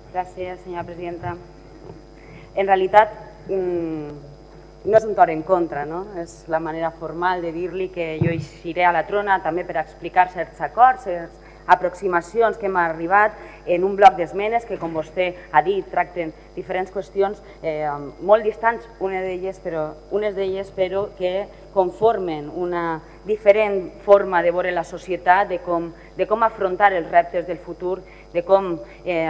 Gràcies, senyora presidenta. En realitat, no és un torn en contra, no? És la manera formal de dir-li que jo eixiré a la trona també per explicar certs acords, certes aproximacions que hem arribat en un bloc d'esmenes que, com vostè ha dit, tracten diferents qüestions molt distants, unes d'elles però que conformen una diferent forma de veure la societat, de com afrontar els reptes del futur, de com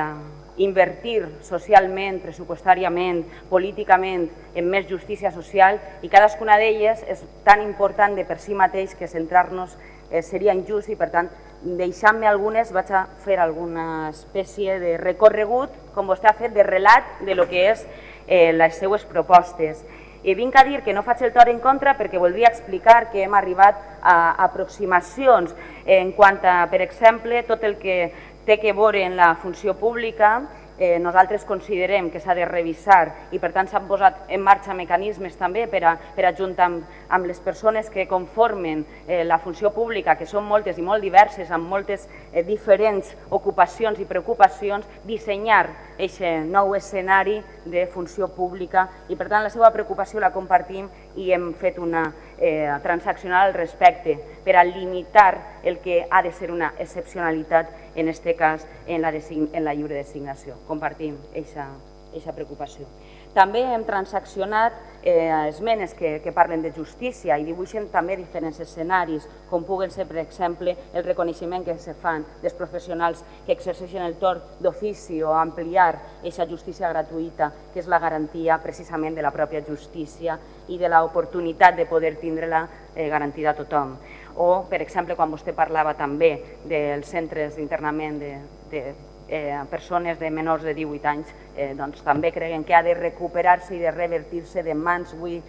invertir socialment, pressupostàriament, políticament en més justícia social, i cadascuna d'elles és tan important de per si mateix que centrar-nos seria injust, i per tant, deixant-me algunes, vaig a fer alguna espècie de recorregut, com vostè ha fet, de relat de lo que és les seues propostes. Vinc a dir que no faig el torn en contra perquè voldria explicar que hem arribat a aproximacions en quant a, per exemple, tot el que té que veure en la funció pública. Nosaltres considerem que s'ha de revisar i per tant s'han posat en marxa mecanismes també per ajuntar amb les persones que conformen la funció pública, que són moltes i molt diverses, amb moltes diferents ocupacions i preocupacions, dissenyar aquest nou escenari de funció pública, i per tant la seva preocupació la compartim i hem fet una transaccional al respecte per a limitar el que ha de ser una excepcionalitat, en aquest cas en la lliure designació. Compartim aquesta preocupació. També hem transaccionat esmenes que parlen de justícia i dibuixen també diferents escenaris, com puguen ser, per exemple, el reconeixement que se fan dels professionals que exerceixen el torn d'ofici o ampliar aquesta justícia gratuïta, que és la garantia precisament de la pròpia justícia i de l'oportunitat de poder tindre-la garantida a tothom. O, per exemple, quan vostè parlava també dels centres d'internament de persones de menors de 18 anys, doncs també creiem que ha de recuperar-se i de revertir-se de mans avui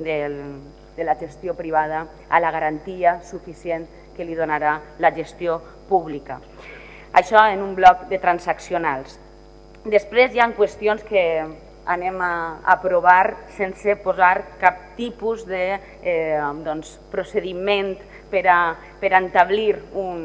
de la gestió privada a la garantia suficient que li donarà la gestió pública. Això en un bloc de transaccionals. Després hi ha qüestions que anem a aprovar sense posar cap tipus de procediment per a establir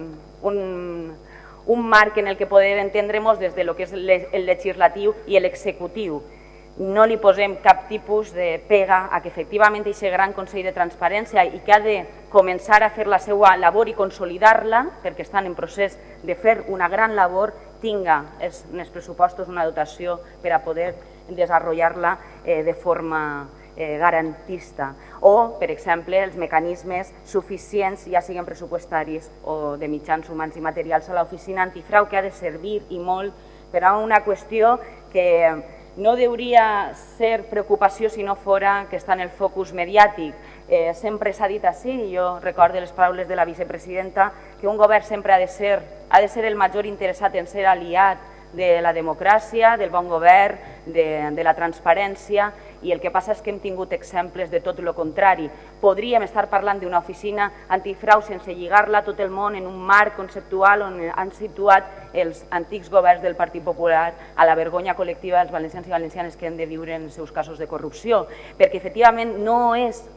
un marc en el que poder entendre'ns des de lo que és el legislatiu i l'executiu. No li posem cap tipus de pega a que efectivament aquest gran Consell de Transparència, i que ha de començar a fer la seva labor i consolidar-la, perquè estan en procés de fer una gran labor, tinga en els pressupostos una dotació per a poder desenvolupar-la de forma garantista, o, per exemple, els mecanismes suficients, ja siguin pressupostaris o de mitjans humans i materials, a l'oficina antifrau, que ha de servir i molt per a una qüestió que no hauria ser preocupació si no fora que està en el focus mediàtic. Sempre s'ha dit així, i jo recordo les paraules de la vicepresidenta, que un govern sempre ha de ser el major interessat en ser aliat de la democràcia, del bon govern, de la transparència, i el que passa és que hem tingut exemples de tot el contrari. Podríem estar parlant d'una oficina antifrau sense lligar-la a tot el món en un marc conceptual on han situat els antics governs del Partit Popular a la vergonya col·lectiva dels valencians i valencianes que han de viure en els seus casos de corrupció, perquè efectivament no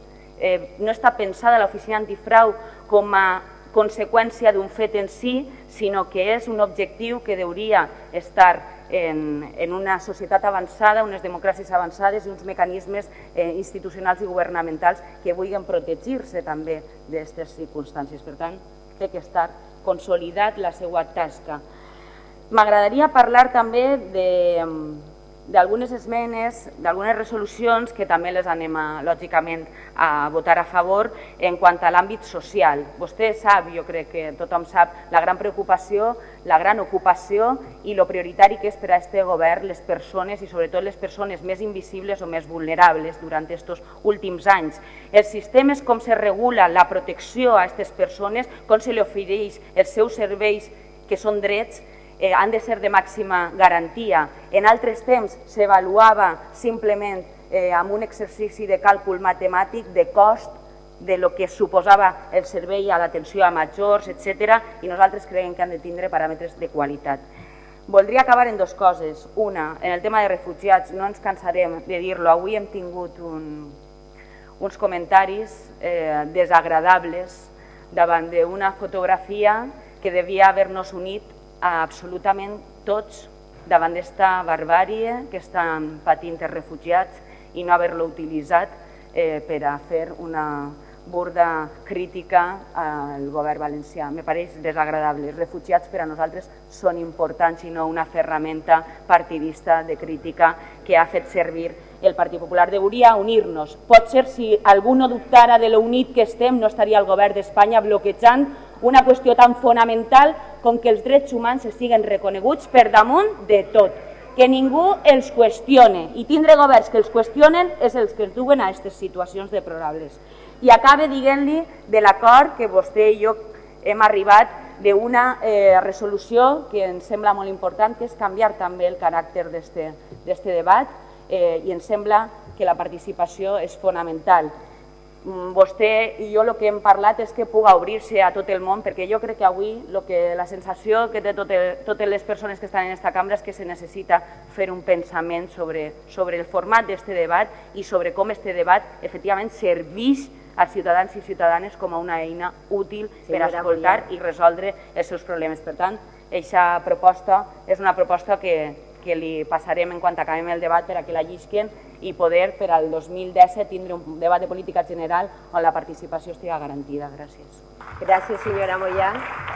està pensada l'oficina antifrau com a conseqüència d'un fet en si, sinó que és un objectiu que hauria estar en una societat avançada, unes democràcies avançades i uns mecanismes institucionals i governamentals que vulguin protegir-se també d'aquestes circumstàncies. Per tant, té que estar consolidat la seva tasca. M'agradaria parlar també d'algunes esmenes, d'algunes resolucions que també les anem, lògicament, a votar a favor en quant a l'àmbit social. Vostè sap, jo crec que tothom sap, la gran preocupació, la gran ocupació i el prioritari que és per a aquest govern les persones, i sobretot les persones més invisibles o més vulnerables durant aquests últims anys. Els sistemes, com se regula la protecció a aquestes persones, com se li ofereix els seus serveis, que són drets, han de ser de màxima garantia. En altres temps s'avaluava simplement amb un exercici de càlcul matemàtic de cost de lo que suposava el servei a l'atenció a majors, etc. I nosaltres creiem que han de tindre paràmetres de qualitat. Voldria acabar en dues coses. Una, en el tema de refugiats, no ens cansarem de dir-lo, avui hem tingut uns comentaris desagradables davant d'una fotografia que devia haver-nos unit a absolutament tots davant d'esta barbàrie que estan patint els refugiats i no haver-lo utilitzat per a fer una burda crítica al govern valencià. Me pareix desagradable. Els refugiats per a nosaltres són importants i no una ferramenta partidista de crítica que ha fet servir el Partit Popular. Hauria unir-nos. Potser si algú no dubtara de lo unit que estem no estaria el govern d'Espanya bloquejant una qüestió tan fonamental com que els drets humans estiguen reconeguts per damunt de tot. Que ningú els qüestione i tindre governs que els qüestionen és els que ens duen a aquestes situacions deplorables. I acabe dient-li de l'acord que vostè i jo hem arribat d'una resolució que ens sembla molt important, que és canviar també el caràcter d'aquest debat i ens sembla que la participació és fonamental. Vostè i jo el que hem parlat és que pugui obrir-se a tot el món, perquè jo crec que avui la sensació que té totes les persones que estan en aquesta cambra és que se necessita fer un pensament sobre el format d'aquest debat i sobre com aquest debat efectivament serveix als ciutadans i ciutadanes com a una eina útil per escoltar i resoldre els seus problemes. Per tant, aquesta proposta és una proposta que li passarem en quan acabem el debat per a que la llisquen i poder per al 2017 tindre un debat de política general on la participació estigui garantida. Gràcies. Gràcies, senyora Moyà.